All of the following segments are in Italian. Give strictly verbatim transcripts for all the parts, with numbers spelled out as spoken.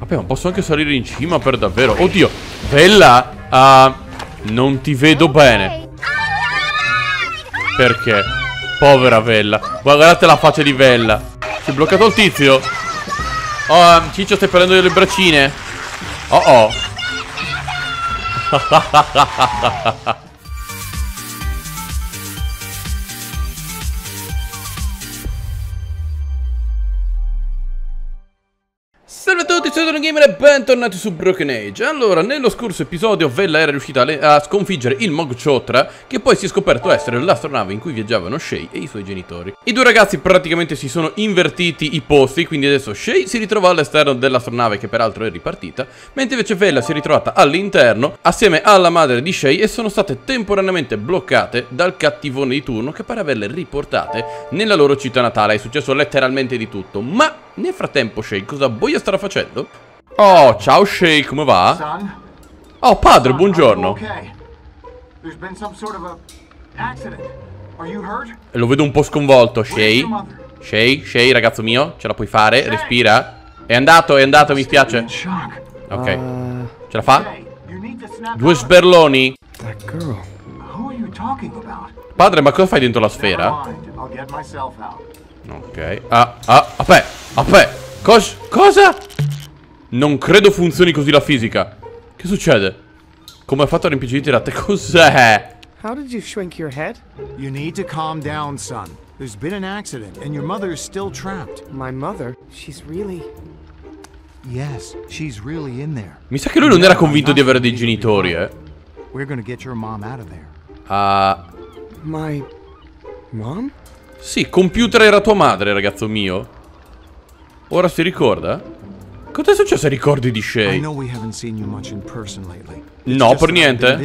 Vabbè, ma posso anche salire in cima per davvero. Oddio, Vella, uh, non ti vedo bene. Perché? Povera Vella. Guardate la faccia di Vella. Si è bloccato il tizio. Oh, um, Ciccio, stai prendendo le braccine. Oh oh. Salve a tutti, sono Gamer e bentornati su Broken Age. Allora, nello scorso episodio Vella era riuscita a, a sconfiggere il Mog Chothra, che poi si è scoperto essere l'astronave in cui viaggiavano Shay e i suoi genitori. I due ragazzi praticamente si sono invertiti i posti, quindi adesso Shay si ritrova all'esterno dell'astronave, che peraltro è ripartita, mentre invece Vella si è ritrovata all'interno assieme alla madre di Shay e sono state temporaneamente bloccate dal cattivone di turno, che pare averle riportate nella loro città natale. È successo letteralmente di tutto, ma nel frattempo Shay cosa boia starà facendo? Oh, ciao Shay, come va? Oh, padre, buongiorno. E lo vedo un po' sconvolto, Shay. Shay, Shay, ragazzo mio, ce la puoi fare? Respira. È andato, è andato, mi spiace. Ok, ce la fa? Due sberloni. Padre, ma cosa fai dentro la sfera? Ok, ah, ah, aspetta, aspetta. Cos cosa? Non credo funzioni così la fisica. Che succede? Come ha fatto a rimpicciolire da te? Cos'è? How did you shrink your head? You need to calm down, son. There's been an accident and your mother is still trapped. My mother? She's really... Yes, she's really in there. Mi sa che lui non era convinto di avere dei genitori, eh. We're gonna get your mom out of there. Ah... My... mom? Sì, computer era tua madre, ragazzo mio. Ora si ricorda? Cosa è successo ai ricordi di Shay? No, per niente.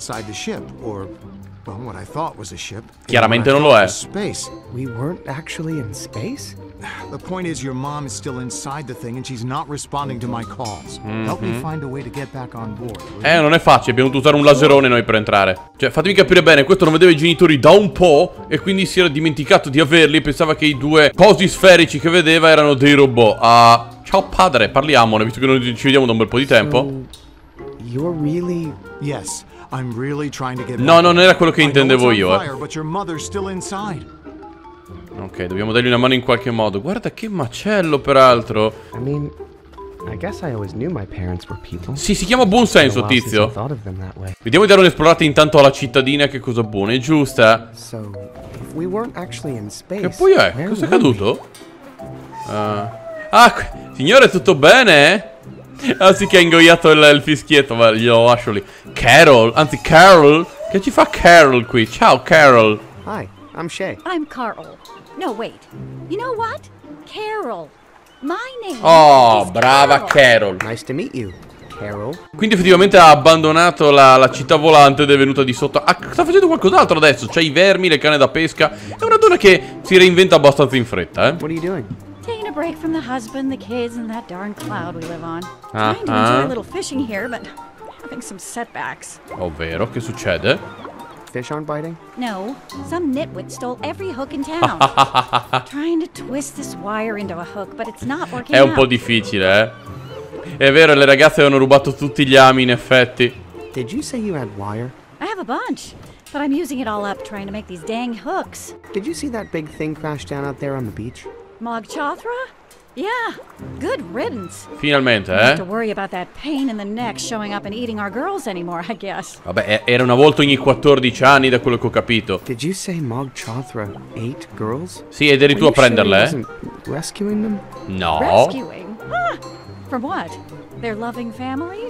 Chiaramente non lo è. We weren't actually in space? The point is your mom is still inside the thing and she's not responding to my calls. Help me find a way to get back on board. Eh, non è facile, abbiamo dovuto usare un laserone noi per entrare. Cioè, fatemi capire bene, questo non vedeva i genitori da un po' e quindi si era dimenticato di averli e pensava che i due cosi sferici che vedeva erano dei robot. Ah, uh, ciao padre, parliamone, visto che non ci vediamo da un bel po' di tempo. So, you're really... Yes, I'm really trying to get No, non era quello che intendevo io, eh. But your mother's still inside. Ok, dobbiamo dargli una mano in qualche modo. Guarda che macello, peraltro. I mean, I guess I always knew my parents were people. Sì, si chiama buonsenso, tizio. Vediamo di dare un'esplorata intanto alla cittadina. Che cosa buona, è giusta? So, if we weren't actually in space, che poi è? Cos'è caduto? Uh. Ah, signore, tutto bene? Ah, sì che ha ingoiato il, il fischietto, ma glielo lascio lì. Carol, anzi Carol. Che ci fa Carol qui? Ciao, Carol. Hi, I'm Shay. I'm Carl. No, wait. You know what? Carol. My name Oh, is brava Carol. Nice to meet you, Carol. Quindi effettivamente ha abbandonato la, la città volante ed è venuta di sotto. Ah, sta facendo qualcos'altro adesso. C'ha i vermi, le canne da pesca. È una donna che si reinventa abbastanza in fretta, eh. What are you doing? Taking a break from the husband, the kids, and that darn cloud we live on. Ah, Trying to ah. enjoy a little fishing here, but having some setbacks. Ovvero, che succede? Fish aren't biting? No, some nitwit stole every hook in town. Trying to twist this wire into a hook, but it's not working È un po' out. difficile, eh. È vero, le ragazze avevano rubato tutti gli ami, in effetti. Did you say you had wire? I have a bunch, but I'm using it all up trying to make these dang hooks. Did you see that big thing crash down out there on the beach? Mog Chothra? Yeah, good riddance. Finalmente, Don't have to eh. worry about that pain in the neck showing up and eating our girls anymore, I guess. Vabbè, era una volta ogni quattordici anni, da quello che ho capito. Did you say Mog Chothra ate girls? Sì, ed eri tu a prenderle, eh? Rescuing them? No. Rescuing? Huh? From what? Their loving families?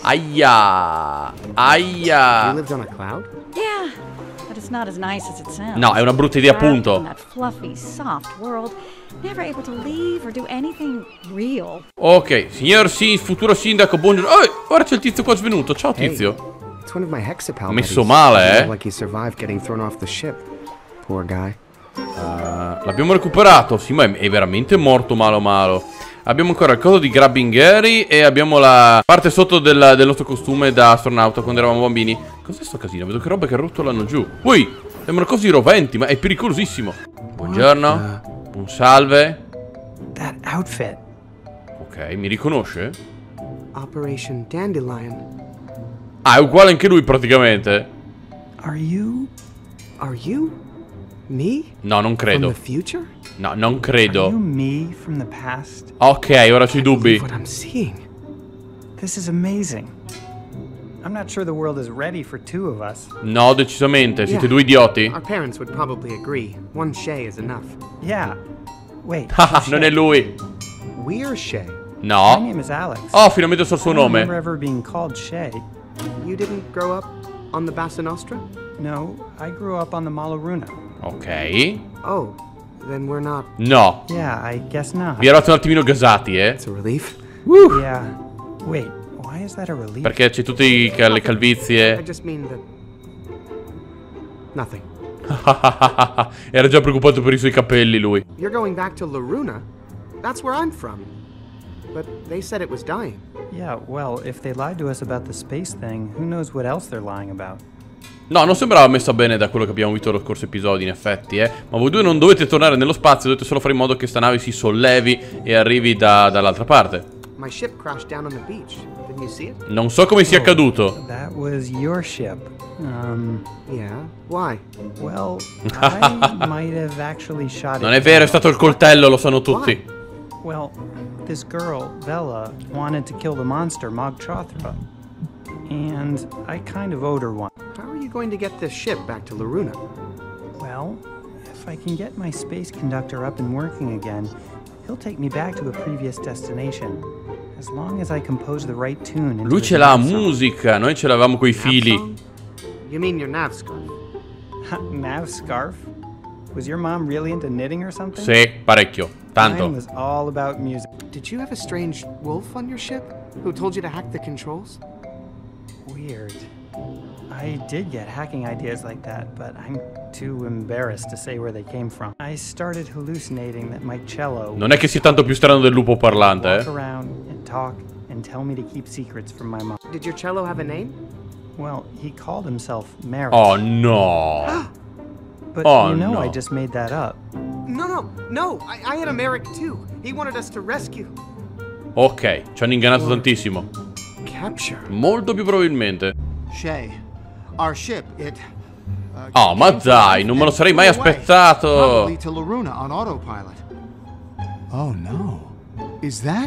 Aia. You Aia. lived on a cloud? Yeah, but it's not as nice as it sounds. No, è una brutta idea, Trapped appunto. in that fluffy, soft world, never able to leave or do anything real. Ok, signor sì, futuro sindaco, buongiorno. Oh, ora c'è il tizio qua svenuto. Ciao, tizio. It's one of my hexapal Messo buddies. male, eh? Like he survived getting thrown off the ship. Poor guy. Uh, L'abbiamo recuperato. Sì, ma è, è veramente morto malo malo. Abbiamo ancora il coso di Grabbing Gary e abbiamo la parte sotto del, del nostro costume da astronauta quando eravamo bambini. Cos'è sto casino? Vedo che roba che rotolano giù. Ui, sembrano cose roventi, ma è pericolosissimo. Buongiorno. Un salve. That outfit. Ok, mi riconosce? Operation Dandelion. Ah, è uguale anche lui praticamente. Are you? Are you? Me? No, non From credo. the future? No, non Are you credo. me from the past? Ok, ora ci dubbi. What I'm seeing. This is amazing. I'm not sure the world is ready for two of us. No, decisamente. Siete Yeah. due idioti. Our parents would probably agree. One Shay is enough. Yeah. Wait. Ah, who's non Shay? è lui. We're Shay. My No. name is Alex. Oh, finalmente so il suo I don't nome. remember ever being called Shay. You didn't grow up on the Bassa Nostra? No, I grew up on the Malaruna. Ok. Oh, then we're not. No. Yeah, I guess not. Vi eravate un attimino gasati, eh. It's a relief. Yeah. Wait, why is that a relief? Perché c'è tutte i cal- le I calvizie. just mean that. Nothing. Era già preoccupato per i suoi capelli lui. You're going back to Laruna? That's where I'm from. But they said it was dying. Yeah, well, if they lied to us about the space thing, who knows what else they're lying about? No, non sembrava messa bene da quello che abbiamo visto lo scorso episodio, in effetti, eh. Ma voi due non dovete tornare nello spazio, dovete solo fare in modo che sta nave si sollevi e arrivi da- dall'altra parte. My ship crashed down on the beach. Didn't you see it? Non so come sia accaduto. That was your ship. Um, Yeah. Why? well, I might have actually shot it. Non è vero, è stato il coltello, lo sanno tutti. Well, this girl, Bella, wanted to kill the monster, Mog Chothra. And I kind of owed her one. How are you going to get this ship back to Laruna? Well, if I can get my space conductor up and working again, he'll take me back to a previous destination. As long as I compose the right tune. into Lui the ce l'ha a dance song. musica, noi ce l'avevamo coi fili. Nav song? You mean your nav scarf? Nav scarf? Was your mom really into knitting or something? Sì, parecchio. Mine Tanto. was all about music. Did you have a strange wolf on your ship who told you to hack the controls? Weird. I did get hacking ideas like that, but I'm too embarrassed to say where they came from. I started hallucinating that my cello Non è che sia tanto più strano del lupo parlante, walk eh. around and talk and tell me to keep secrets from my mom. Did your cello have a name? Well, he called himself Merrick. Oh no. but oh, you know no. I just made that up. No, no, no. I, I had a Merrick too. He wanted us to rescue. Ok, ci hanno ingannato tantissimo. Capture. Molto più probabilmente. Shay, our ship, it. Uh, Oh, ma came to dai, life non me lo and sarei mai flew away, aspettato. Probably to Laruna on autopilot. Oh no. Is that?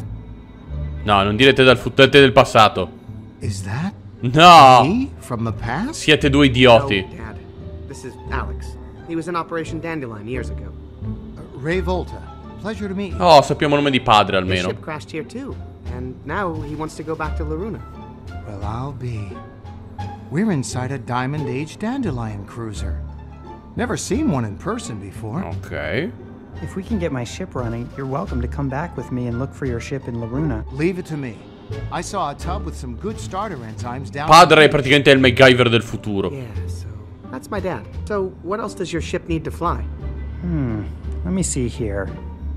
No, non direte dal futuro del passato. Is that No. me from the past? Siete due No, idioti. Dad. This is Alex. He was in Operation Dandelion years ago. Uh, Ray Volta. Pleasure to meet you. Oh, sappiamo il nome di padre His almeno. ship crashed here too, and now he wants to go back to Laruna. Well, I'll be. We're inside a Diamond Age Dandelion cruiser. Never seen one in person before. Ok. If we can get my ship running, you're welcome to come back with me and look for your ship in Laruna. Leave it to me. I saw a tub with some good starter enzymes down. Padre è praticamente il MacGyver del futuro. Yeah, so that's my dad. So what else does your ship need to fly? Hmm, let me see here.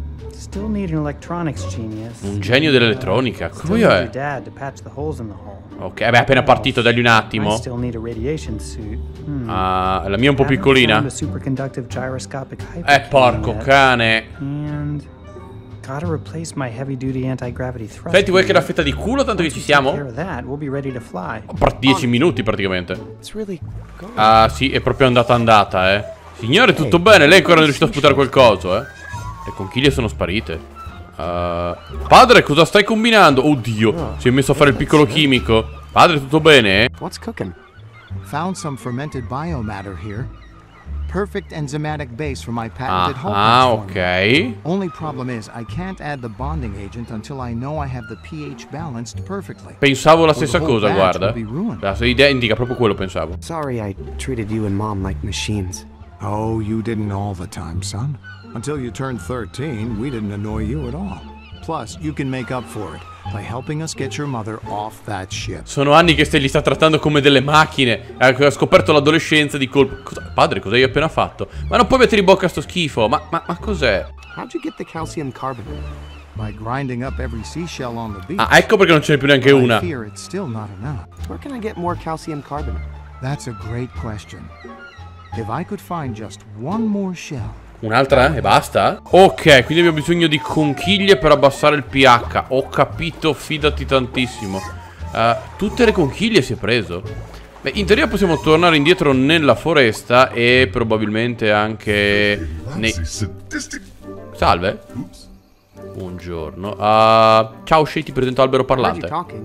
Still need an electronics genius. Un genio dell'elettronica. Still Come need your è? dad to patch the holes in the hull. Ok, beh, appena partito, dagli un I attimo. still need a radiation suit. Hmm. Ah, la mia è un po' Haven't piccolina. found a superconductive gyroscopic Eh, hypercam porco yet. cane. And gotta replace my heavy duty anti-gravity thrust. Senti, vuoi che la unit. fetta di culo tanto che Once ci we take siamo? care of that, we'll be ready to fly. Tra dieci minuti praticamente. It's really going. Ah, sì, è proprio andata andata, eh. Signore, tutto bene? Lei ancora non è riuscito a sputare quel coso, eh. Le conchiglie sono sparite. Uh, padre, cosa stai combinando? Oddio, si è messo a fare il piccolo chimico. Padre, tutto bene? Eh? What's cooking? Found some fermented biomatter here. Perfect enzymatic base for my patented Ah, Hawkins ah, formula. ok. Only problem is I can't add the bonding agent until I know I have the pH balanced perfectly. Pensavo la Or the stessa whole cosa, batch guarda. will be ruined. La sua idea indica proprio quello, pensavo. Sorry I treated you and Mom like machines. Oh, you didn't all the time, son. Until you turned thirteen, we didn't annoy you at all. Plus, you can make up for it by helping us get your mother off that ship. Sono anni che ste li sta trattando come delle macchine. Ha scoperto l'adolescenza di colpo. Cosa? Padre, cosa hai appena fatto? Ma non puoi mettere in bocca sto schifo. Ma, ma, ma cos'è? How'd you get the calcium carbonate? By grinding up every seashell on the beach. Ah, ecco perché non ce n'è più neanche But I una. fear it's still not enough. Where can I get more calcium carbonate? That's a great question. If I could find just one more shell, Un'altra e basta? Ok, quindi abbiamo bisogno di conchiglie per abbassare il pH. Ho capito, fidati tantissimo. uh, Tutte le conchiglie si è preso. Beh, in teoria possiamo tornare indietro nella foresta. E probabilmente anche nei... Salve. Buongiorno. uh, Ciao Shay, ti presento Albero Parlante.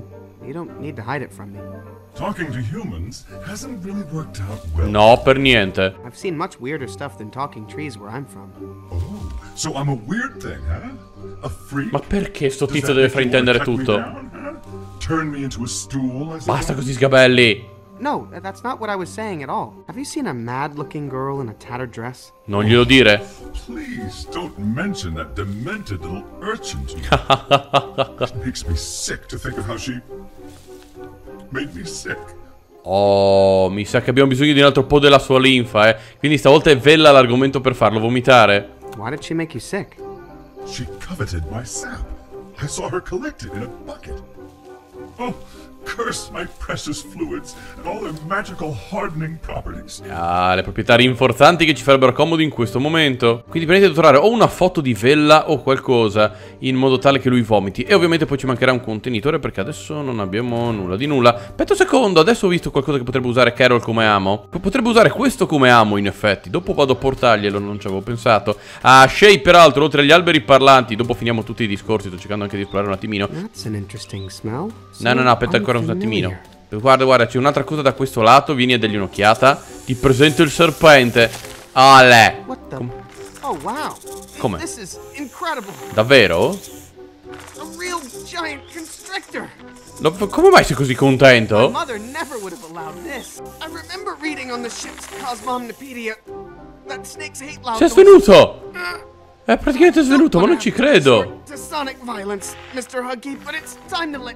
Talking to humans hasn't really worked out well. No, per niente. I've seen much weirder stuff than talking trees where I'm from. Oh, so I'm a weird thing, huh? A freak? Ma perché sto Does tizio that deve make you fraintendere wanna cut me tutto? down, huh? Turn me into a stool, as it Basta were? così sgabelli. No, that's not what I was saying at all. Have you seen a mad-looking girl in a tattered dress? Non glielo dire. Please don't mention that demented little urchin to me. It makes me sick to think of how she made me sick. Oh, mi sa che abbiamo bisogno di un altro po' della sua linfa, eh. Quindi stavolta è Vella l'argomento per farlo vomitare. Why did she make you sick? She coveted my sap. I saw her collect it in a bucket. Oh, curse my precious fluids and all their magical hardening properties. Ah, le proprietà rinforzanti che ci farebbero comodo in questo momento. Quindi prendete a trovare o una foto di Vella o qualcosa, in modo tale che lui vomiti. E ovviamente poi ci mancherà un contenitore, perché adesso non abbiamo nulla di nulla. Aspetta un secondo, adesso ho visto qualcosa che potrebbe usare Carol come amo. Potrebbe usare questo come amo, in effetti. Dopo vado a portarglielo, non ci avevo pensato. Ah, Shay, peraltro, oltre agli alberi parlanti, dopo finiamo tutti i discorsi, sto cercando anche di esplorare un attimino. That's an interesting smell. No, no, no, aspetta ancora un attimino. Guarda, guarda, c'è un'altra cosa da questo lato. Vieni a dargli un'occhiata. Ti presento il serpente. Ale. What the? Oh wow. Come? This is incredible. Davvero? A real giant constrictor. Lo- come mai sei così My contento? mother never would have allowed this. I remember reading on the ship's Cosmomnopedia that snakes hate loud Sei noises. svenuto. È praticamente svenuto, ma non ci credo. To sonic violence, mister Huggy, but it's time to let.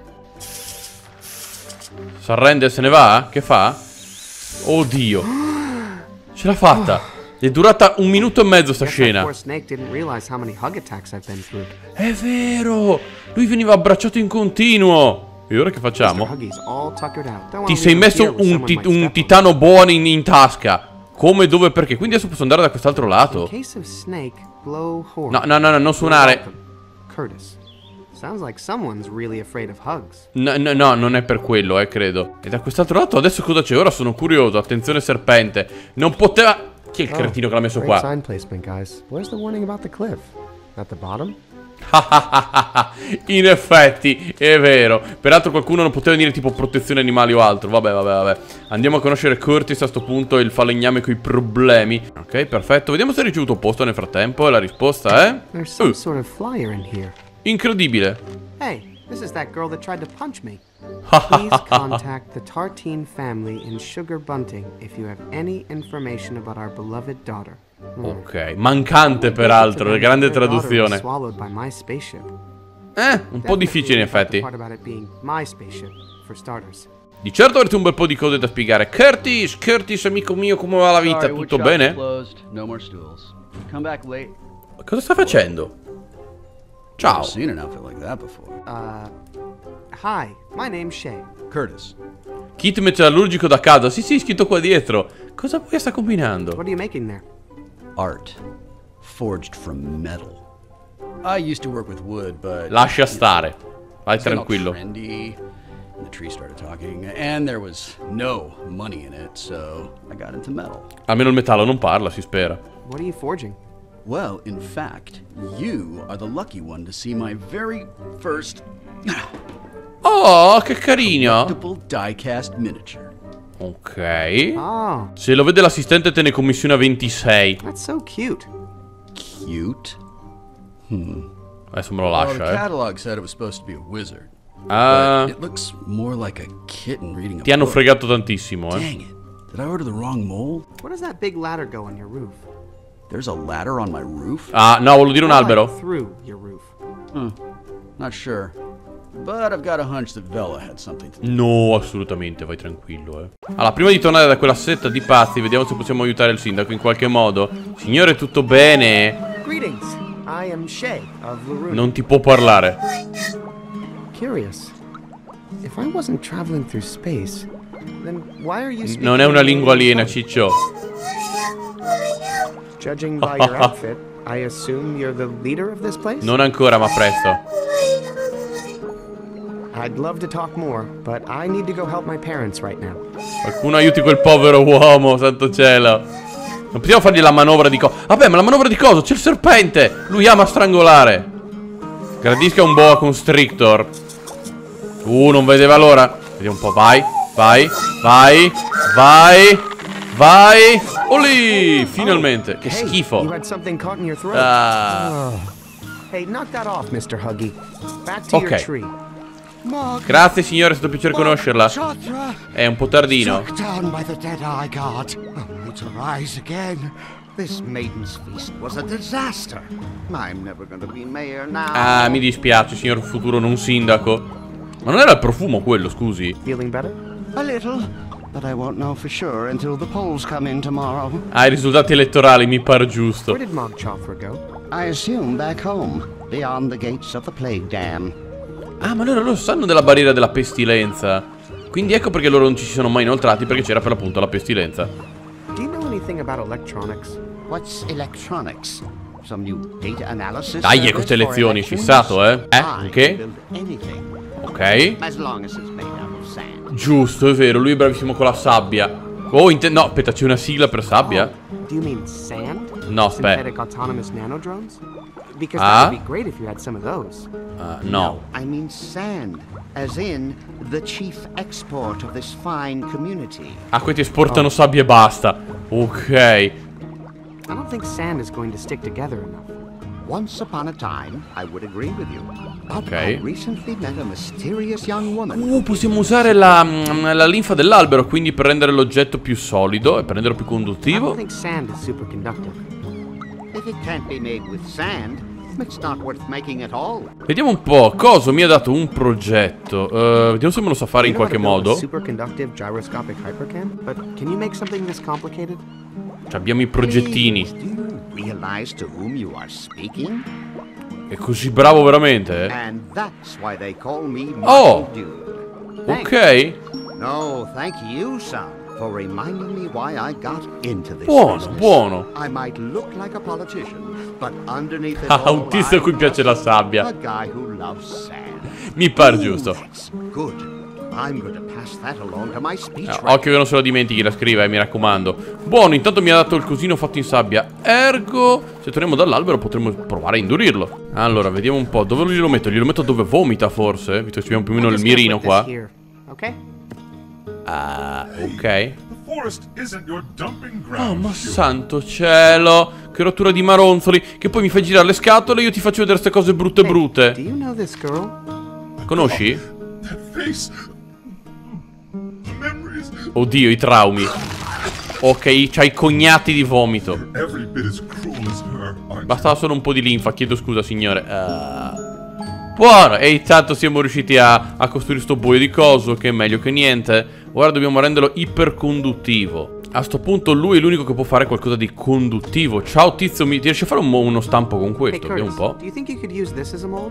S'arrende e se ne va? Che fa? Oddio. Ce l'ha fatta. È durata un minuto e mezzo sta Guess that scena. poor snake didn't realize how many hug attacks I've been through. È vero. Lui veniva abbracciato in continuo. E ora che mister facciamo? Huggy's all tuckered out. Don't Ti wanna sei leave him messo here where un, someone ti- might un step on him. titano buono in, in tasca. Come, dove, perché? Quindi adesso posso andare da quest'altro In lato. case of snake, blow horn. No, no, no, no, non suonare. Welcome. Curtis. Sounds like someone's really afraid of hugs. No, no, no, non è per quello, eh, credo. E da quest'altro lato adesso cosa c'è? Ora sono curioso. Attenzione serpente. Non poteva... Chi è il cretino che l'ha messo Great qua? sign placement, guys. Where's the warning about the cliff? At the bottom? In effetti, è vero. Peraltro qualcuno non poteva dire tipo protezione animali o altro. Vabbè, vabbè, vabbè. Andiamo a conoscere Curtis a sto punto, il falegname coi problemi. Ok, perfetto. Vediamo se ha ricevuto posto nel frattempo. E la risposta è... There's some Uh, sort of flyer in here. incredibile. Hey, this is that girl that tried to punch me. Please contact the Tartine family in Sugar Bunting if you have any information about our beloved daughter. Hmm. Ok, mancante peraltro, grande traduzione. Swallowed by my spaceship. Eh, un po' difficile in effetti. Part about it being my spaceship, for starters. Di certo avrete un bel po' di cose da spiegare. Curtis, Curtis, amico mio, come va la vita? Sorry, Tutto woodshop bene? is closed. No more stools. Come back late. Cosa sta facendo? Ciao. Never seen an outfit like that before. Uh, hi, my name's Shay. Curtis. Kit metallurgico da casa. Sì, sì, scritto qua dietro. Cosa poi sta combinando? What are you making there? Art. Forged from metal. I used to work with wood, but Lascia stare. Vai it's getting all tranquillo. trendy. And the tree started talking, and there was no money in it, so I got into metal. Almeno il metallo non parla, si spera. What are you forging? Well, in fact, you are the lucky one to see my very first Oh, che carino. collectible die-cast miniature. Ok. Oh, Se lo vede l'assistente te ne commissiona ventisei. that's so cute. Cute. Adesso me lo Well, the lascia, eh. catalog said it was supposed to be a wizard. Ah, But it looks more like a kitten reading a ti hanno book. fregato tantissimo, eh. Dang it. Did I order the wrong mold? Where does that big ladder go on your roof? There's a ladder on my roof? Ah, no, volevo dire un More like albero. through your roof. Not sure. But I've got a hunch that Vela had something to do. No, assolutamente, vai tranquillo, eh. Allora, prima di tornare da quella setta di pazzi, vediamo se possiamo aiutare il sindaco in qualche modo. Signore, tutto bene? Greetings. I am Shay of Laruna. Non ti può parlare. Curious. If I wasn't traveling through space, then why are you speaking Non è una lingua aliena, English? ciccio. Judging by your outfit, I assume you're the leader of this place? Non ancora, ma presto. I'd love to talk more, but I need to go help my parents right now. Qualcuno aiuti quel povero uomo, santo cielo. Non possiamo fargli la manovra di coso. Vabbè, ma la manovra di coso? C'è il serpente. Lui ama strangolare. Gradisca un boa constrictor. Uh, non vedeva l'ora. Vediamo un po', vai, vai, vai, vai, vai. Olì, finalmente. Che schifo. You had something caught in your throat. Ah. Hey, knock that off, mister Huggy. Back to your Ok. tree. Grazie signore, è stato un piacere conoscerla. È un po' tardino. Struck down by the dead-eye god, only to rise again. This maiden's feast was a disaster. I'm never going to be mayor now. Ah, mi dispiace, signor futuro non sindaco. Ma non era il profumo quello, scusi? Feeling better? A little, but I won't know for sure until the polls come in tomorrow. Ah, i risultati elettorali mi pare giusto. Where did Mog Chothra go? I assume back home, beyond the gates of the plague dam. Ah, ma loro, loro sanno della barriera della pestilenza. Quindi ecco perché loro non ci si sono mai inoltrati, perché c'era per l'appunto la pestilenza. Do you know anything about electronics? What's electronics? Some new data analysis? Dai, service queste for lezioni, elections? fissato, eh? Eh, I ok. can build anything, Ok. as long as it's made out of sand. Giusto, è vero, lui è bravissimo con la sabbia. Oh, inte- no, aspetta, c'è una sigla per sabbia? Do you mean sand? No, aspetta. Synthetic autonomous nanodrones? Because Ah? that would be great if you had some of those. Ah, no. I mean sand, as in the chief export of this fine community. Ah, questi esportano sabbia e basta. Ok. I don't think sand is going to stick together enough. Once upon a time, I would agree with you. But Okay. I recently met a mysterious young woman. Uh, possiamo usare la, mm, la linfa dell'albero, quindi per rendere l'oggetto più solido e per renderlo più I don't conduttivo. think sand is superconductive. If it can't be made with sand, it's not worth making at all. Vediamo un po'. Coso mi ha dato un progetto. Eh, vediamo se me lo sa fare in You know qualche how to build a modo. superconductive gyroscopic hypercam? But can you make something this complicated? Cioè, abbiamo i progettini. Please, do you realize to whom you are speaking? È così bravo veramente, eh? And that's why they call me Oh. Michael Dude. Ok. No, thank you, son, for reminding me why I got into this Buono, business. buono. I might look like a politician, but underneath it Ah, all, un tizio a cui I'm piace la sabbia. a guy who loves sand. Mi pare Ooh, giusto. that's good. I'm going to pass that along to my speech. Ah, occhio che non se lo dimentichi, la scriva, eh, mi raccomando. Buono, intanto mi ha dato il cosino fatto in sabbia. Ergo, se torniamo dall'albero potremmo provare a indurirlo. Allora, vediamo un po'. Dove glielo metto? Glielo metto dove vomita, forse? Visto che abbiamo più o meno il I'm just gonna mirino put this qua. here, okay? Ah, ok. The forest isn't your dumping Oh, ground. ma Stuart. santo cielo. Che rottura di maronzoli. Che poi mi fai girare le scatole e io ti faccio vedere queste cose brutte Hey, brutte. do you know this girl? Conosci? That face. The memories. Oddio, i traumi. Ok, c'hai i cognati di vomito. Every bit as cruel as her, aren't you? Bastava solo un po' di linfa, chiedo scusa signore. Uh... Buono, e intanto siamo riusciti a, a costruire sto boio di coso, che è meglio che niente. Ora dobbiamo renderlo iperconduttivo. A sto punto lui è l'unico che può fare qualcosa di conduttivo. Ciao tizio, mi ti riesci a fare un, mo- uno stampo con Hey, questo? Vediamo Curtis, un po'. do you think you could use this as a mold?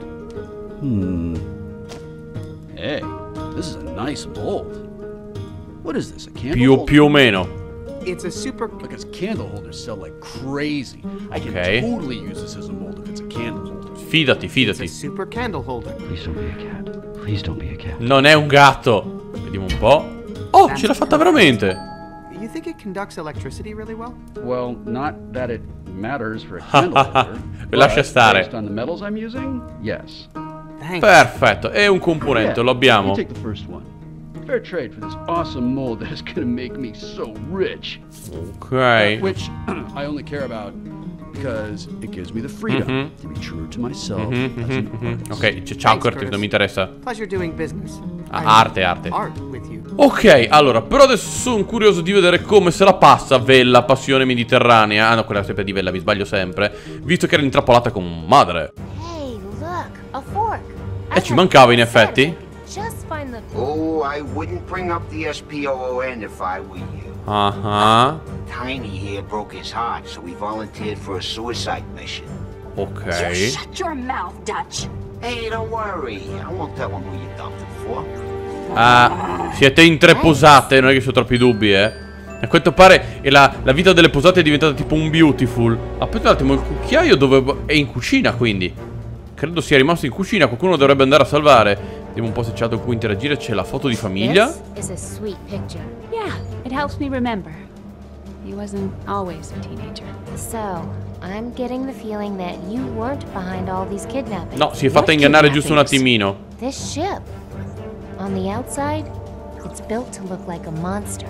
Hey, this is a nice mold. What is this, a candle Più, holder? più o meno. It's a super... Because candle holders sell like crazy. I can Okay. totally use this as a mold if it's a candle holder. Fidati, It's a fidati. super candle holder. Please don't be a cat. Please don't be a cat. Non è un gatto. Vediamo un po'. Oh, ce l'ha fatta veramente. You think it conducts electricity really well? Well, not that it matters for a candle holder. Lascia but stare. based on the metals I'm using, yes. Thanks. Perfetto, è un componente, lo You abbiamo. take the first one. Fair trade for this awesome mold that is gonna make me so rich. Ok. Which I only care about because it gives me the freedom Mhm. to be true to myself as Mhm, an mhm, artist. Ok, c- ciao Thanks, Curtis, Curtis. non mi interessa. Pleasure doing business. Ah, I- arte, arte. Art with you. Ok, allora, però adesso sono curioso di vedere come se la passa Vella, passione mediterranea. Ah no, quella sempre di Vella, mi sbaglio sempre. Visto che era intrappolata con madre. Hey, look, a fork. Eh, ci mancava in effetti. Just find the Oh, I wouldn't bring up the S P O O N if I were you. Ah ah. Tiny here broke his heart, so he volunteered for a suicide mission. Ok. Shut your mouth, Dutch. Hey, don't worry. I won't tell him who you dumped him for. Ah, siete intreposate, non è che ci sono troppi dubbi, eh. A quanto pare è la, la vita delle posate è diventata tipo un beautiful. Aspetta un attimo, il cucchiaio dove... è in cucina, quindi credo sia rimasto in cucina. Qualcuno dovrebbe andare a salvare. Vediamo un po' se c'è da cui interagire. C'è la foto di famiglia. This is a sweet picture. Yeah, it helps me remember. He wasn't always a teenager. So, I'm getting the feeling that you weren't behind all these kidnappings. No, si è fatta ingannare giusto un attimino. This ship, on the outside, it's built to look like a monster.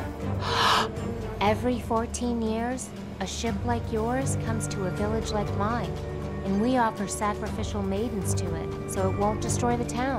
Every fourteen years, a ship like yours comes to a village like mine, and we offer sacrificial maidens to it, so it won't destroy the town.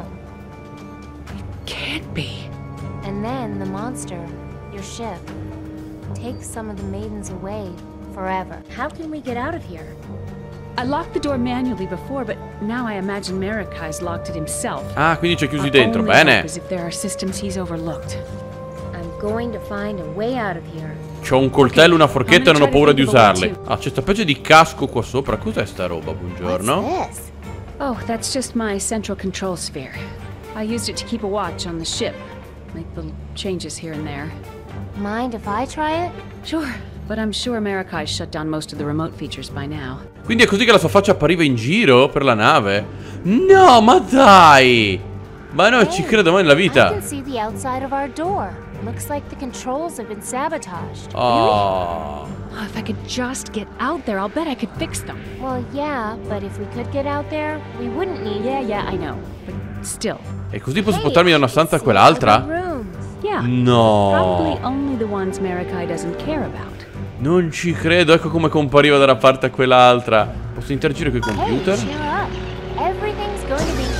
It can't be. And then the monster, your ship, takes some of the maidens away forever. How can we get out of here? I locked the door manually before, but now I imagine Maracai's locked it himself. Ah, quindi c'è chiusi dentro, bene. As if there are systems he's overlooked. I'm going to find a way out of here. C'ho un coltello, una forchetta e non ho paura di usarli. Ah, c'è sta specie di casco qua sopra. Cos'è sta roba? Buongiorno. Oh, that's just my central control sphere. I used it to keep a watch on the ship. Make little changes here and there. Mind if I try it? Sure, but I'm sure Maracai shut down most of the remote features by now. Quindi è così che la sua faccia appariva in giro per la nave? No, ma dai! Ma non ci credo mai nella I vita. can see the outside of our door. Looks like the controls have been sabotaged. Oh. Oh, if I could just get out there, I'll bet I could fix them. Well, yeah, but if we could get out there, we wouldn't need. Yeah, yeah, I know, but still. E così posso spostarmi da una stanza a quell'altra? Yeah. No. Probably only the ones Maracai doesn't care about. Non ci credo, ecco come compariva da una parte a quell'altra. Posso interagire con i computer? Hey, cheer up. Everything's going to be...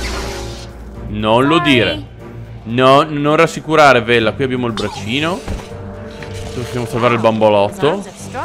Non lo dire. No, non rassicurare, Vella. Qui abbiamo il braccino. Possiamo salvare il bambolotto.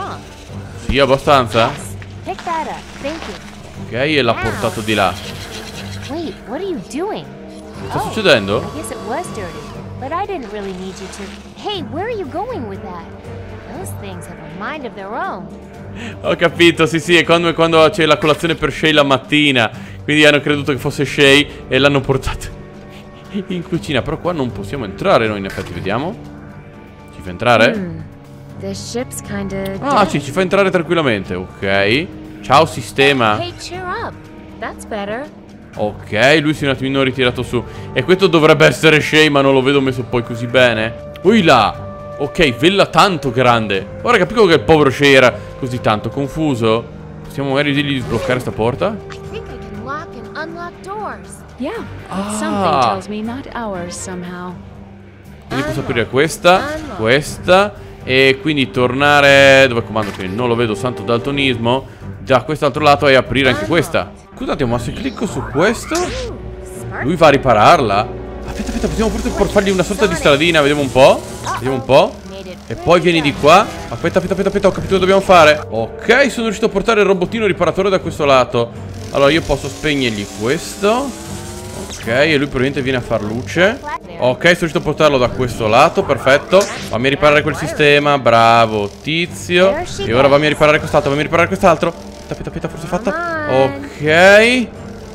Sì, abbastanza. Pick that up. Thank you. Ok, e l'ha portato di là. Wait, what are you doing? Sta succedendo? I guess it was dirty, but I didn't really need you to. Hey, where are you going with that? Those things have a mind of their own. Ho capito, sì sì, è quando, quando c'è la colazione per Shay la mattina. Quindi hanno creduto che fosse Shay e l'hanno portato in cucina. Però qua non possiamo entrare noi, in effetti, vediamo. Ci fa entrare? Hmm. This ship's kinda Ah, sì, ci fa entrare tranquillamente, ok. Ciao sistema. Hey, cheer up. That's better. Ok, lui si è un attimino ritirato su. E questo dovrebbe essere Shay, ma non lo vedo messo poi così bene. Ui là. Ok, Vella tanto grande. Ora capisco che il povero Shay era così tanto confuso. Possiamo magari dirgli di sbloccare sta porta? I think I can lock and unlock doors. Yeah, Ah. something tells me not ours somehow. Quindi posso aprire questa, questa. E quindi tornare... Dove comando? Quindi non lo vedo, santo daltonismo. Da quest'altro lato e aprire anche questa. Scusate, ma se clicco su questo lui va a ripararla? Aspetta, aspetta, possiamo forse fargli una sorta di stradina. Vediamo un po'. Vediamo un po'. E poi vieni di qua. Aspetta, aspetta, aspetta, aspetta, ho capito cosa dobbiamo fare. Ok, sono riuscito a portare il robottino riparatore da questo lato. Allora io posso spegnergli questo. Ok, e lui probabilmente viene a far luce. Ok, sono riuscito a portarlo da questo lato, perfetto. Fammi riparare quel sistema, bravo tizio. E ora fammi riparare quest'altro, fammi riparare quest'altro. Aspetta, aspetta, forse è fatta. Ok.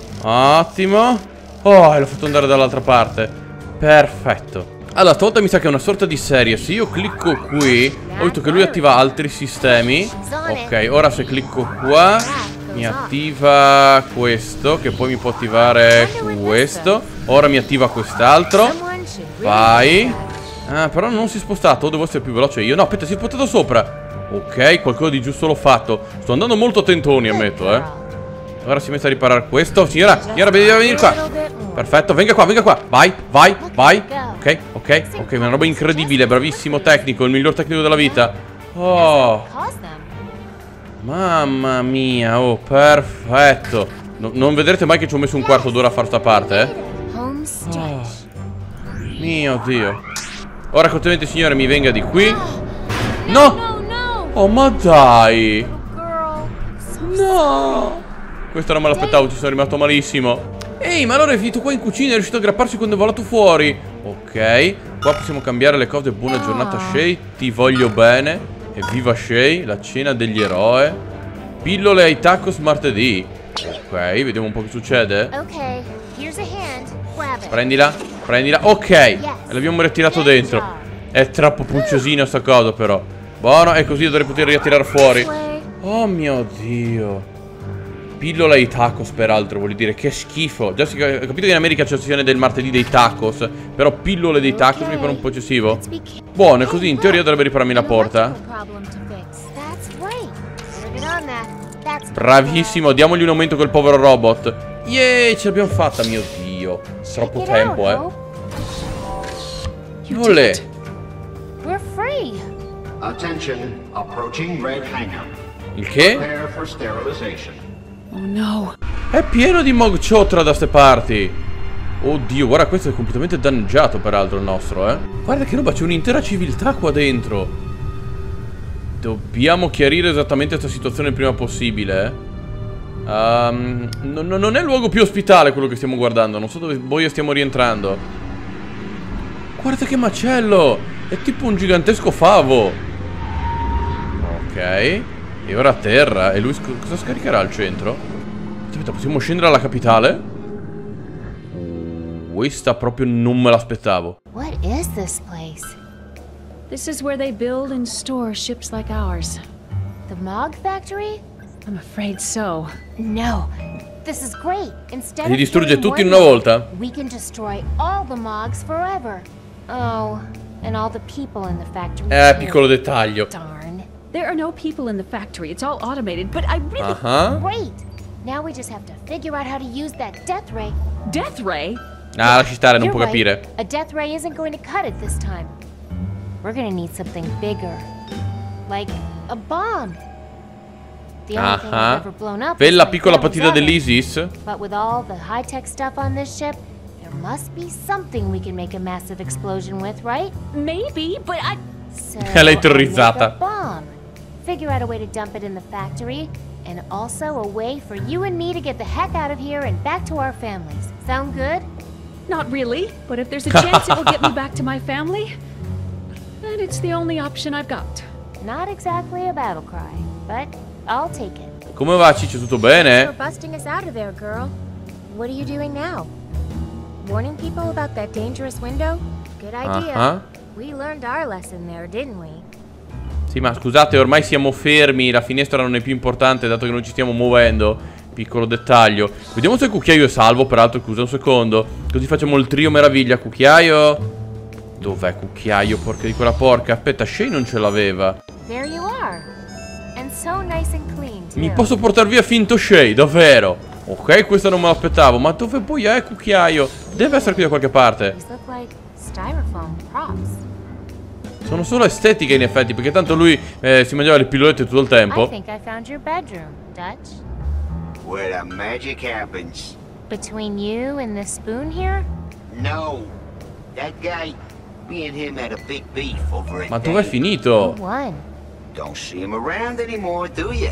Ottimo. Oh, e l'ho fatto andare dall'altra parte. Perfetto. Allora, stavolta mi sa che è una sorta di serie. Se io clicco qui, ho visto che lui attiva altri sistemi. Ok, ora se clicco qua mi attiva questo, che poi mi può attivare questo. Ora mi attiva quest'altro. Vai. Ah, però non si è spostato. Devo essere più veloce io. No, aspetta, si è spostato sopra. Ok, qualcosa di giusto l'ho fatto. Sto andando molto tentoni, ammetto, eh. Ora si è messo a riparare questo. Signora, signora, deve venire qua. Perfetto, venga qua, venga qua. Vai, vai, vai. Ok, ok, ok, una roba incredibile. Bravissimo tecnico, il miglior tecnico della vita. Oh, mamma mia, oh, perfetto. No, non vedrete mai che ci ho messo un quarto d'ora a fare sta parte, eh. Oh, mio Dio. Ora cortesemente, signore, mi venga di qui. No. Oh, ma dai. No. Questo non me l'aspettavo, ci sono rimasto malissimo. Ehi, ma allora è finito qua in cucina, è riuscito a aggrapparsi quando è volato fuori. Ok, qua possiamo cambiare le cose. Buona giornata, Shay, ti voglio bene. Evviva Shay, la cena degli eroi. Pillole ai tacos martedì. Ok, vediamo un po' che succede. Okay, here's a hand. Grab it. Prendila, prendila. Ok, e l'abbiamo ritirato dentro. È troppo pucciosino sta cosa però. Buono, e così dovrei poterli attirare fuori. Oh mio Dio. Pillola di tacos, peraltro, vuol dire che schifo. Già si ho capito che in America c'è la sessione del martedì dei tacos, però pillole dei tacos mi pare un po' eccessivo. Buono, e così in teoria dovrebbe ripararmi la porta. Bravissimo, diamogli un aumento a quel povero robot. Yeee, ce l'abbiamo fatta, mio Dio. Troppo tempo, eh. Olè. We're free. Attention, approaching red hangar. Il che? Prepare for sterilization. Oh no. È pieno di Mogchotra da ste parti. Oddio, guarda, questo è completamente danneggiato peraltro il nostro, eh. Guarda che roba, c'è un'intera civiltà qua dentro. Dobbiamo chiarire esattamente questa situazione il prima possibile, eh. Um, no, no, non è il luogo più ospitale quello che stiamo guardando. Non so dove boia stiamo rientrando. Guarda che macello. È tipo un gigantesco favo. Ok. E ora a terra. E lui sc cosa scaricherà al centro? Aspetta, possiamo scendere alla capitale? Uh, questa proprio non me l'aspettavo. What is this place? This is where they build and store ships like ours. The Mog Factory? I'm afraid so. No. This is great. Instead Li of distrugge killing tutti in one una volta? we can destroy all the Mogs forever. Oh, and all the people in the factory. Eh, too. piccolo dettaglio. Darn. There are no people in the factory. It's all automated, but I really... Uh-huh. Great. Now we just have to figure out how to use that death ray. Death ray? Ah, lasci stare, non You're può right. capire. A death ray isn't going to cut it this time. We're gonna need something bigger. Like a bomb. The only thing I've ever blown up Bella is my piccola family's partita oven. dell'Isis. But with all the high-tech stuff on this ship, there must be something we can make a massive explosion with, right? Maybe, but I... So Lei I'll terrorizzata. make a bomb. Figure out a way to dump it in the factory, and also a way for you and me to get the heck out of here and back to our families. Sound good? Not really, but if there's a chance it will get me back to my family, then it's the only option I've got. Not exactly a battle cry, but I'll take it. Come va, Ciccio? Tutto Thanks bene? for busting us out of there, girl. What are you doing now? Warning people about that dangerous window? Good idea. Uh-huh. We learned our lesson there, didn't we? Sì, ma scusate, ormai siamo fermi. La finestra non è più importante, dato che non ci stiamo muovendo. Piccolo dettaglio. Vediamo se il cucchiaio è salvo. Peraltro, scusa un secondo. Così facciamo il trio meraviglia. Cucchiaio. Dov'è cucchiaio? Porca di quella porca. Aspetta, Shay non ce l'aveva. There you are. And so nice and clean, too. Mi posso portare via finto Shay, davvero. Ok, questa non me l'aspettavo. Ma dove poi è cucchiaio? Deve essere qui da qualche parte. These look like styrofoam props. Sono solo estetiche in effetti, perché tanto lui eh, si mangiava le pillolette tutto il I tempo. think I found your bedroom, Dutch. Where the magic happens. Between you and the spoon here? No. That guy, me and him had a big beef over it. Ma dov'è finito? Who won? Don't see him around anymore, do you?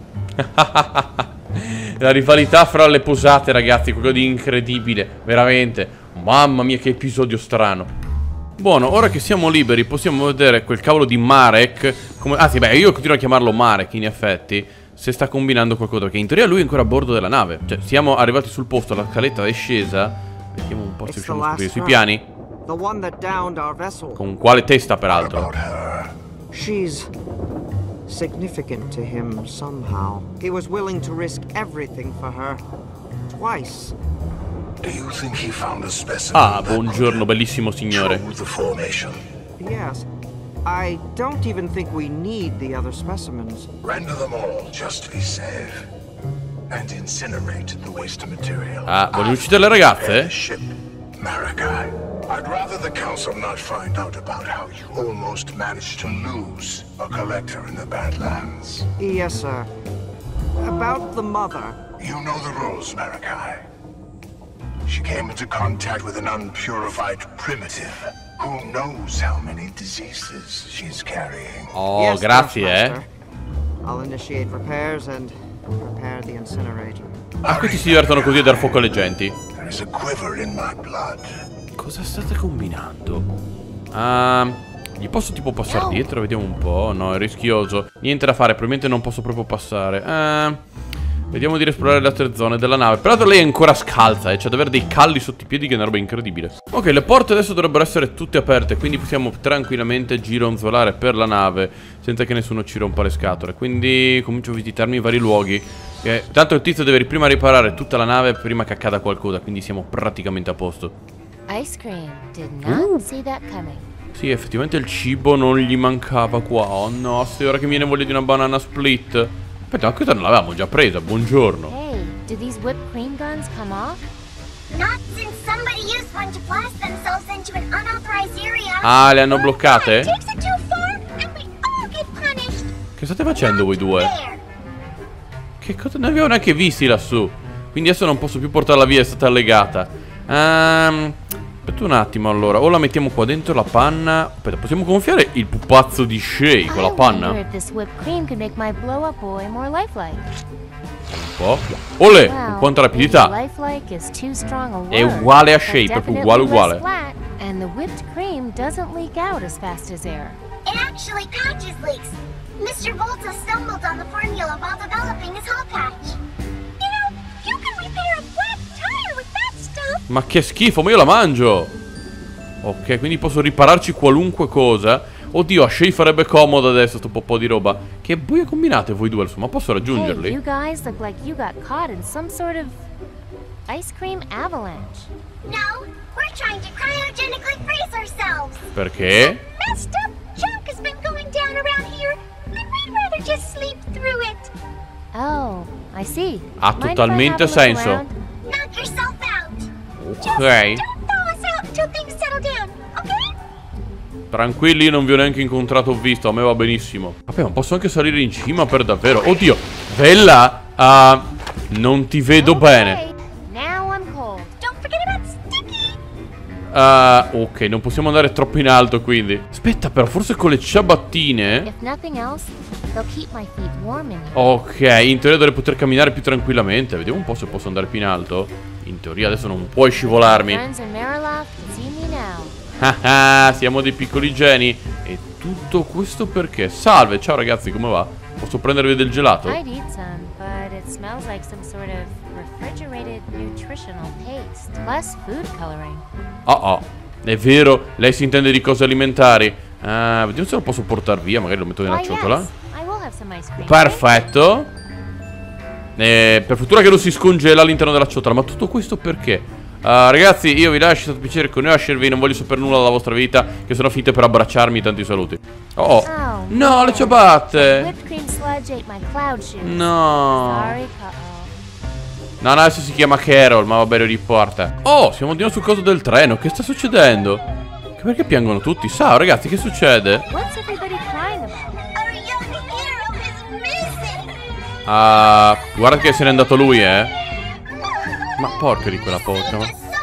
La rivalità fra le posate, ragazzi, qualcosa di incredibile. Veramente. Mamma mia, che episodio strano. Buono, ora che siamo liberi possiamo vedere quel cavolo di Marek come... Ah sì, beh, io continuo a chiamarlo Marek in effetti. Se sta combinando qualcosa, perché in teoria lui è ancora a bordo della nave. Cioè, siamo arrivati sul posto, la scaletta è scesa. Vediamo un po' se riusciamo a scoprire sui piani. The one that downed our vessel. Con quale testa, peraltro? She's significant to him somehow. He was willing to risk everything for her. Twice. Do you think he found a specimen? Ah, buongiorno, bellissimo signore. The formation. Yes. I don't even think we need the other specimens. Render them all just to be safe. And incinerate the waste material. Ah, voglio uccidere le ragazze? Ship, Maragai. I'd rather the council not find out about how you almost managed to lose a collector in the Badlands. Yes, sir. About the mother. You know the rules, Maragai. She came into contact with an unpurified primitive. Who knows how many diseases she's carrying? Oh, yes, grazie, eh. I'll initiate repairs and prepare the incinerator. Ah, questi si divertono così a dar fuoco alle genti. There's a quiver in my blood. Cosa state combinando? Ah, gli posso tipo passare dietro? Vediamo un po'. No, è rischioso. Niente da fare, probabilmente non posso proprio passare. Ah, Vediamo di esplorare le altre zone della nave. Peraltro lei è ancora scalza, e eh? C'ha da avere dei calli sotto i piedi che è una roba incredibile. Ok, le porte adesso dovrebbero essere tutte aperte, quindi possiamo tranquillamente gironzolare per la nave senza che nessuno ci rompa le scatole. Quindi comincio a visitarmi i vari luoghi. Eh, tanto il tizio deve prima riparare tutta la nave prima che accada qualcosa, quindi siamo praticamente a posto. Ice cream. Did not see that coming. Sì, effettivamente il cibo non gli mancava qua. Oh no, se ora che mi viene voglia di una banana split. Aspetta, ma questa non l'avevamo già presa, buongiorno. Hey, do these whipped cream guns come off? Not since somebody used one to blast themselves into an unauthorized area. Ah, le hanno bloccate? Takes it too far and we all get punished. Che state facendo voi due? Che cosa? Non avevo neanche visti lassù. Quindi adesso non posso più portarla via, è stata allegata. Ehm... Um, aspetta un attimo allora. O la mettiamo qua dentro la panna. Aspetta, possiamo gonfiare il pupazzo di Shay con la panna? Un po'. Olè, con quanta rapidità. È uguale a Shay, proprio uguale uguale. And the whipped cream doesn't leak out as fast as air. It actually patches leaks. Mister Volta stumbled on the formula while developing his hull patch. You know, you can repair a flat tire with that stuff. Ma che schifo, ma io la mangio. Ok, quindi posso ripararci qualunque cosa. Oddio, a Shay farebbe comodo adesso sto po' di roba. Che buie combinate voi due, insomma, posso raggiungerli? Hey, you guys look like you got caught in some sort of ice cream avalanche. No, we're trying to cryogenically freeze ourselves. Perché? Messed up junk has been going down around here, and we'd rather just sleep through it. Oh, I see. Ha totalmente senso. Knock yourself out. Ok. Just don't thaw us out until things settle down, okay? Tranquilli, io non vi ho neanche incontrato o visto, a me va benissimo. Vabbè, ma posso anche salire in cima per davvero. Oddio, Vella, uh, non ti vedo okay. bene. Now I'm cold. Don't forget about Sticky. Uh, ok, non possiamo andare troppo in alto quindi. Aspetta però, forse con le ciabattine. If nothing else, they'll keep my feet warm in here. Ok, in teoria dovrei poter camminare più tranquillamente. Vediamo un po' se posso andare più in alto. In teoria adesso non puoi scivolarmi. Friends in Mariloft, see me now. Ah, siamo dei piccoli geni. E tutto questo perché? Salve, ciao ragazzi, come va? Posso prendervi del gelato? I'd eat some, but it smells like some sort of refrigerated nutritional paste, plus food coloring. Oh oh, è vero, lei si intende di cose alimentari. Ah, vediamo se lo posso portare via, magari lo metto nella Why, ciotola. yes. I will have some ice cream. Perfetto. eh, Per fortuna che non si scongela all'interno della ciotola. Ma tutto questo perché? Uh, ragazzi, io vi lascio, è stato un piacere conoscervi. Non voglio sapere nulla della vostra vita, che sennò finite per abbracciarmi. Tanti saluti. Oh, oh. Oh no, le ciabatte. Whipped cream sludge ate my cloud shoes. No. Sorry, uh-oh. No, no, adesso si chiama Carol, ma va bene, riporta. Oh, siamo di nuovo sul coso del treno. Che sta succedendo? Che perché piangono tutti? Ciao ragazzi, che succede? What's everybody crying about? Our young hero is missing. Ah, uh, guarda che se n'è andato lui, eh. Ma porca di quella porca.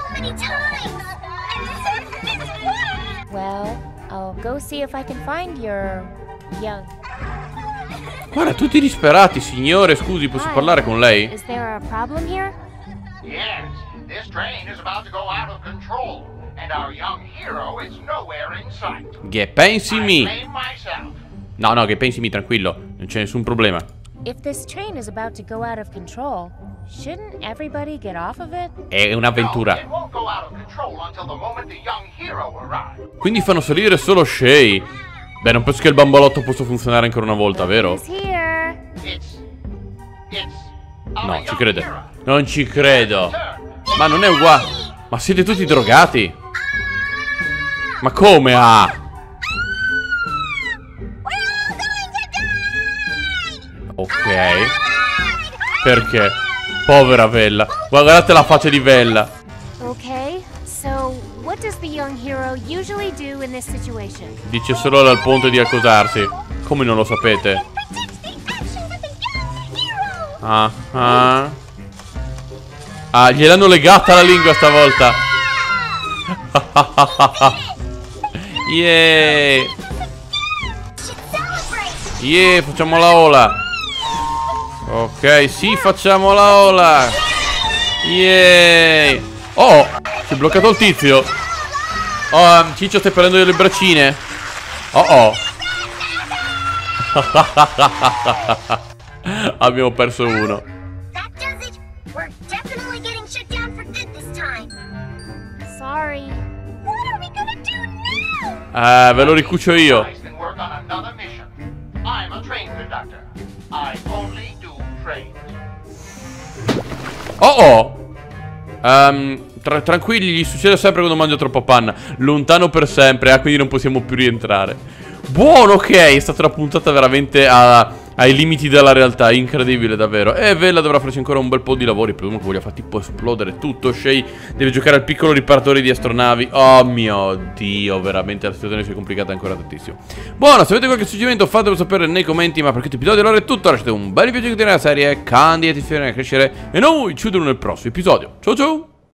Well, I'll go see if I can find your young. Guarda, tutti disperati, signore, scusi, posso Hi. parlare con lei? Is there a problem here? Yes, this train is about to go out of control, and our young hero is nowhere in sight. Che pensi mi? I blame myself. No, no, che pensi mi, tranquillo, non c'è nessun problema. If this train is about to go out of control, shouldn't everybody get off of it? È un'avventura. No, it won't go out of control until the moment the young hero arrives. Quindi fanno salire solo Shay. Beh, non penso che il bambolotto possa funzionare ancora una volta, vero? He's here. It's it's No, ci crede. Non ci credo. Ma non è uguale. Ma siete tutti drogati? Ma come ah? Ok. Perché? Povera Vella. Guardate la faccia di Vella. Okay, so what does the young hero usually do in this situation? Dice solo dal ponte di accusarsi. Come non lo sapete? Ah, ah. Ah, gliel'hanno legata la lingua stavolta. Yeah. Yeah, facciamo la ola. Ok, sì, facciamo la ola. Yeah. Oh, si è bloccato il tizio. Oh, um, Ciccio, stai prendendo delle braccine? Oh oh. Abbiamo perso uno. Eh, ve lo ricucio io. Oh oh. Um, tra tranquilli, gli succede sempre quando mangia troppa panna. Lontano per sempre, eh, quindi non possiamo più rientrare. Buono, ok, è stata una puntata veramente a, ai limiti della realtà, incredibile davvero. E Vela dovrà farci ancora un bel po' di lavori, presumo che voglia far tipo esplodere tutto. Shay deve giocare al piccolo riparatore di astronavi. Oh mio Dio, veramente la situazione si è complicata ancora tantissimo. Buono, se avete qualche suggerimento fatelo sapere nei commenti. Ma per questo episodio allora è tutto, lasciate un bel video che tiene la serie, candidatevi a crescere e noi ci vediamo nel prossimo episodio. Ciao ciao!